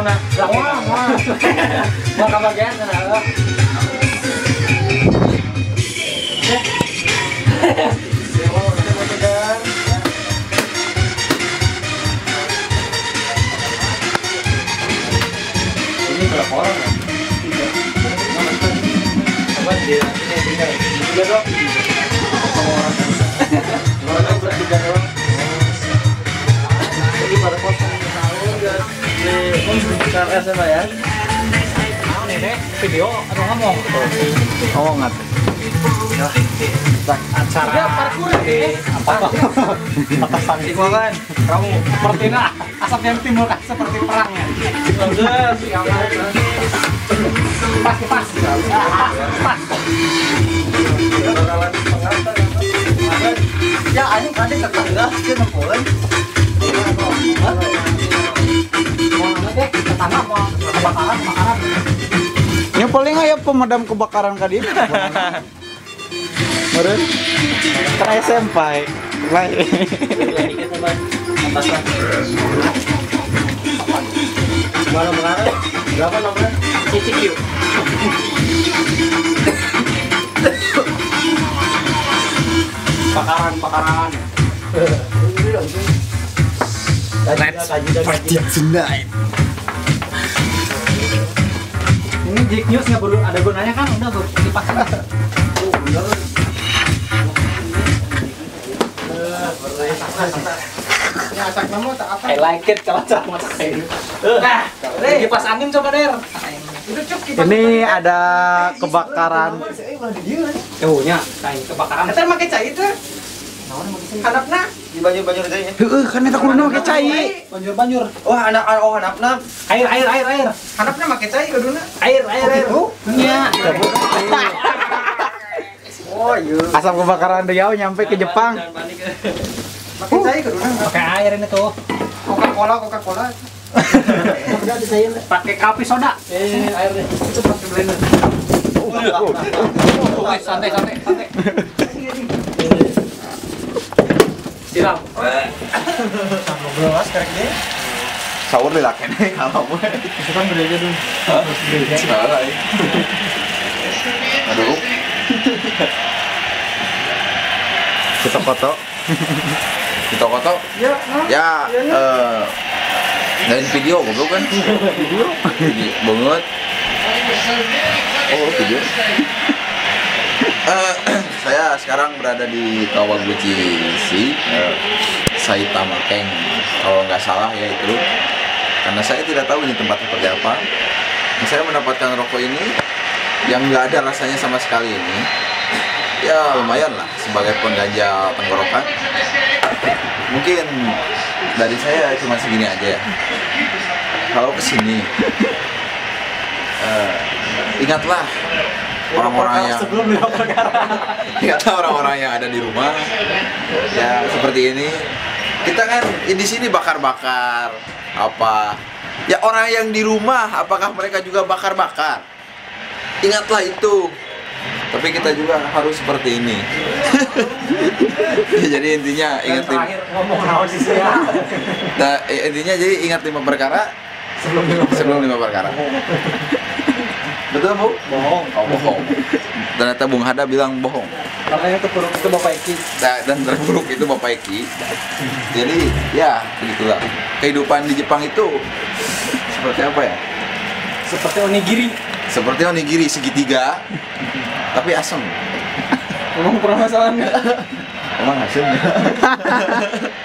nak. Wah. Mau kebagian sana. Ini berapa orang ya? Coba dia ini tiga dong. Sama orang kan. Orang bertiga doang. Jadi pada kosong tahu enggak di karya sama ya. Mau nih video atau ngomong? Oh ngat. Ya. Acara parkur apa? Atasan itu kan. Kamu seperti asap yang timbul kan seperti perang ya. Bagus, pas. Pas. Ya, anjing ada tetangga dia nempulan. Tetangga mau kebakaran. Yang paling aya pemadam kebakaran ka dieu. Meureun. Terakhir sampai. Lain. Mana berapa nomornya? CCQ. Pakaran. Let's party tonight. Ini Jack News nggak perlu ada gunanya kan? Udah dipasang. I like it kalau cara masak kayak gitu. Kipas angin coba Der. Ini ada kebakaran. Nya, kayak kebakaran. Kita pakai cai itu. Handapna di banjur teh. Heeh, kan eta kudu make cai. banjur. Oh, handapna. Air. Handapna make cai kuduna. Air. Nya. Oh, iya. Asap kebakaran Riau nyampe ke Jepang. Make cai kuduna. Pakai air ini tuh. Coca-Cola. Udah disayin. Pakai kopi soda. Air deh. Cepat ke blender. Santai. Siram. Sama belas karek deh. Sahur di lakene kalau mah. Itu kan beda aja dulu. Salah ya. Aduh. Kita foto. Ya, dari video goblok kan. Video banget. Oh, video. Saya sekarang berada di Kawaguchi Saitama Ken kalau nggak salah ya itu, karena saya tidak tahu ini tempat seperti apa. Saya mendapatkan rokok ini yang nggak ada rasanya sama sekali ini, ya lumayan lah sebagai pengganjal tenggorokan. Mungkin dari saya cuma segini aja ya. Kalau kesini ingatlah orang-orang yang ingatlah orang-orang yang ada di rumah ya seperti ini. Kita kan di sini bakar-bakar apa ya, orang yang di rumah apakah mereka juga bakar-bakar? Ingatlah itu. Tapi kita juga harus seperti ini. Jadi intinya ingat intinya jadi ingat 5 perkara sebelum 5 perkara. Betul Bu? Bohong. Oh, bohong. Ternyata Bung Hada bilang bohong. Karena itu buruk itu Bapak Eki. Dan terburuk itu Bapak Eki. Jadi ya begitulah. Kehidupan di Jepang itu seperti apa ya? Seperti onigiri segitiga, tapi asam. Emang pernah masalah nggak? Emang asam ya?